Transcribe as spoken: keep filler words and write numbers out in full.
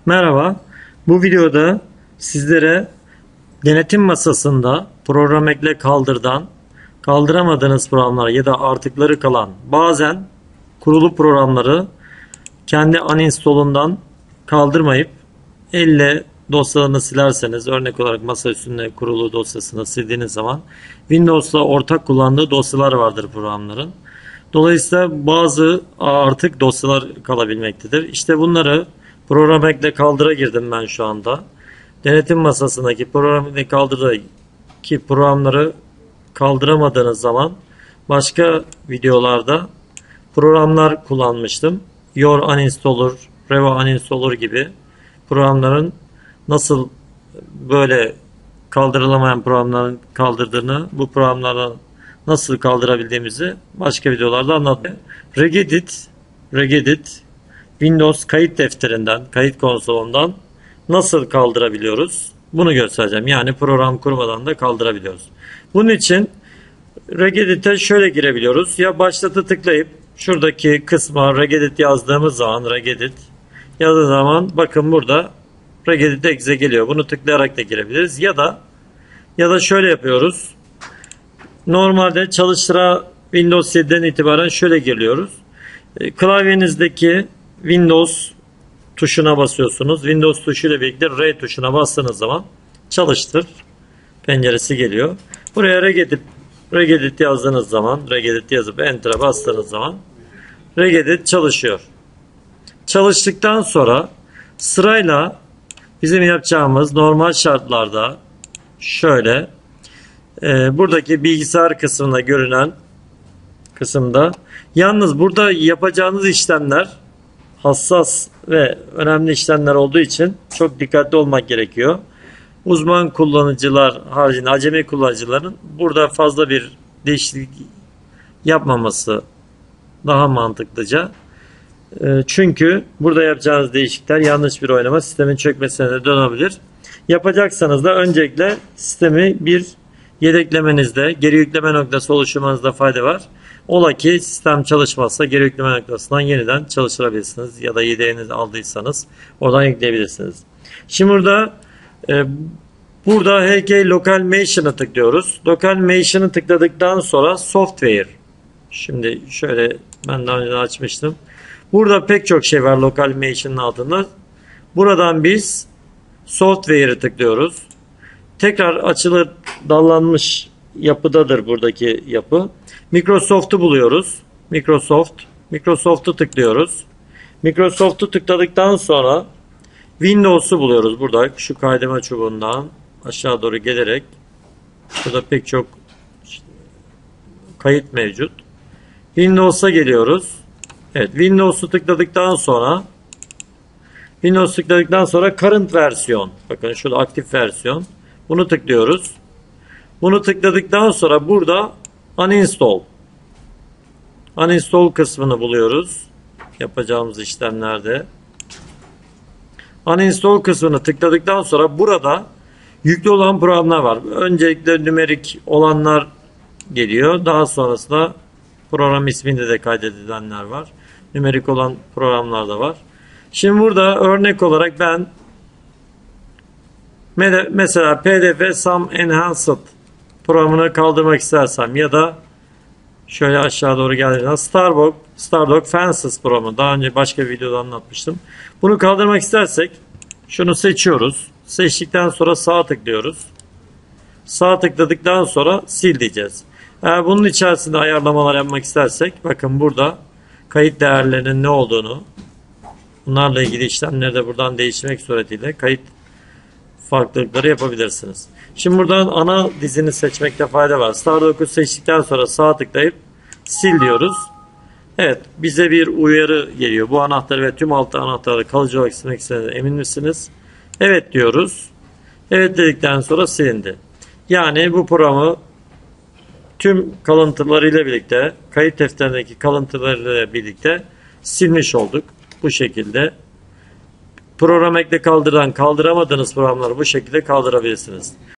Merhaba, bu videoda sizlere denetim masasında program ekle kaldırdan kaldıramadığınız programlar ya da artıkları kalan bazen kurulu programları kendi uninstall'undan kaldırmayıp elle dosyalarını silerseniz, örnek olarak masa üstünde kurulu dosyasını sildiğiniz zaman Windows'la ortak kullandığı dosyalar vardır programların. Dolayısıyla bazı artık dosyalar kalabilmektedir. İşte bunları program ekle kaldıra girdim ben şu anda. Denetim masasındaki program ekle kaldıra ki programları kaldıramadığınız zaman başka videolarda programlar kullanmıştım. Your Uninstaller, Reva Uninstaller gibi programların nasıl böyle kaldırılamayan programların kaldırdığını, bu programları nasıl kaldırabildiğimizi başka videolarda anlattım. Regedit, Regedit Windows kayıt defterinden, kayıt konsolundan nasıl kaldırabiliyoruz? Bunu göstereceğim. Yani program kurmadan da kaldırabiliyoruz. Bunun için Regedit'e şöyle girebiliyoruz. Ya başlatı tıklayıp şuradaki kısma Regedit yazdığımız zaman, Regedit yazdığı zaman bakın burada Regedit exe geliyor. Bunu tıklayarak da girebiliriz. Ya da ya da şöyle yapıyoruz. Normalde çalıştıra Windows yediden itibaren şöyle geliyoruz. Klavyenizdeki Windows tuşuna basıyorsunuz. Windows tuşuyla birlikte R tuşuna bastığınız zaman çalıştır penceresi geliyor. Buraya Regedit, Regedit yazdığınız zaman, Regedit yazıp Enter'a bastığınız zaman Regedit çalışıyor. Çalıştıktan sonra sırayla bizim yapacağımız normal şartlarda şöyle e, buradaki bilgisayar kısmında görünen kısımda, yalnız burada yapacağınız işlemler hassas ve önemli işlemler olduğu için çok dikkatli olmak gerekiyor. Uzman kullanıcılar haricinde acemi kullanıcıların burada fazla bir değişiklik yapmaması daha mantıklıca. Çünkü burada yapacağınız değişiklikler yanlış bir oynama sistemin çökmesine de dönebilir. Yapacaksanız da öncelikle sistemi bir yedeklemenizde, geri yükleme noktası oluşturmanızda fayda var. Ola ki sistem çalışmazsa geri yükleme noktasından yeniden çalıştırabilirsiniz ya da yedeğinizi aldıysanız oradan yükleyebilirsiniz. Şimdi burada e, burada H K Local Machine'a tıklıyoruz. Local Machine'ı tıkladıktan sonra Software. Şimdi şöyle ben daha önce açmıştım. Burada pek çok şey var Local Machine'ın altında. Buradan biz Software'ı tıklıyoruz. Tekrar açılır dallanmış yapıdadır buradaki yapı. Microsoft'u buluyoruz. Microsoft. Microsoft'u tıklıyoruz. Microsoft'u tıkladıktan sonra Windows'u buluyoruz. Burada şu kaydırma çubuğundan aşağı doğru gelerek burada pek çok kayıt mevcut. Windows'a geliyoruz. Evet, Windows'u tıkladıktan sonra Windows tıkladıktan sonra current versiyon. Bakın şurada aktif versiyon. Bunu tıklıyoruz. Bunu tıkladıktan sonra burada uninstall. Uninstall kısmını buluyoruz. Yapacağımız işlemlerde. Uninstall kısmını tıkladıktan sonra burada yüklü olan programlar var. Öncelikle nümerik olanlar geliyor. Daha sonrasında program isminde de kaydedilenler var. Nümerik olan programlar da var. Şimdi burada örnek olarak ben mesela P D F Sum Enhanced programını kaldırmak istersem ya da şöyle aşağı doğru geldiğinde Stardog, Stardog Fences programı daha önce başka bir videoda anlatmıştım. Bunu kaldırmak istersek şunu seçiyoruz. Seçtikten sonra sağa tıklıyoruz. Sağ tıkladıktan sonra sil diyeceğiz. Eğer bunun içerisinde ayarlamalar yapmak istersek bakın burada kayıt değerlerinin ne olduğunu, bunlarla ilgili işlemleri de buradan değiştirmek suretiyle kayıt farklılıkları yapabilirsiniz. Şimdi buradan ana dizini seçmekte fayda var. Star dokuz seçtikten sonra sağ tıklayıp sil diyoruz. Evet, bize bir uyarı geliyor. Bu anahtarı ve tüm alt anahtarları kalıcı olarak silmek istediğinize emin misiniz? Evet diyoruz. Evet dedikten sonra silindi. Yani bu programı tüm kalıntılarıyla birlikte, kayıt defterindeki kalıntılarıyla birlikte silmiş olduk. Bu şekilde program ekle kaldıran kaldıramadığınız programları bu şekilde kaldırabilirsiniz.